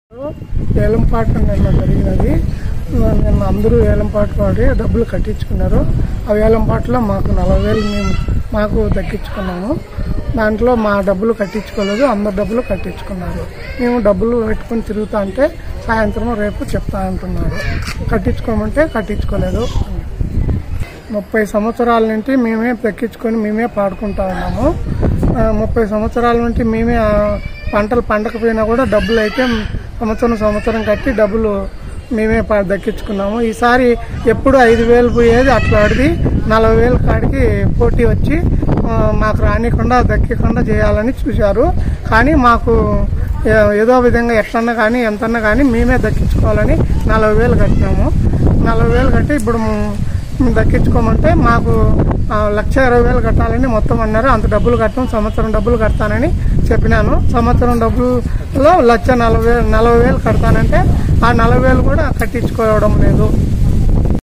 ఏలంపాట నిన్న జరిగినది. నిన్న అందరూ ఏలంపాట వాడి డబ్బులు కట్టించుకున్నారు. ఆ ఏలంపాటలో మాకు 40,000 మేము మాకు దక్కించుకున్నాము. దాంట్లో మా డబ్బులు కట్టించుకోలేదు, అందరు డబ్బులు కట్టించుకున్నారు. మేము డబ్బులు పెట్టుకుని తిరుగుతా అంటే సాయంత్రం రేపు చెప్తా అంటున్నారు. కట్టించుకోమంటే కట్టించుకోలేదు. 30 సంవత్సరాల నుండి మేమే దక్కించుకొని మేమే పాడుకుంటా ఉన్నాము. 30 సంవత్సరాల నుండి మేమే పంటలు పండకపోయినా కూడా డబ్బులు అయితే సంవత్సరం కట్టి డబ్బులు మేమే దక్కించుకున్నాము. ఈసారి ఎప్పుడు 5,000 పోయేది అట్లా ఆడిది 40,000 కాడికి పోటీ వచ్చి మాకు రానికుండా దక్కకుండా చేయాలని చూశారు. కానీ మాకు ఏదో విధంగా ఎట్లన్నా కానీ ఎంతన్నా కానీ మేమే దక్కించుకోవాలని 40,000 కట్టినాము. 40,000 కట్టి ఇప్పుడు దక్కించుకోమంటే మాకు 1,20,000 కట్టాలని మొత్తం అన్నారు. అంత డబ్బులు కట్టడం సంవత్సరం డబ్బులు కడతానని చెప్పినాను. సంవత్సరం డబ్బుల్లో 1,40,000 కడతానంటే ఆ 40,000 కూడా కట్టించుకోవడం లేదు.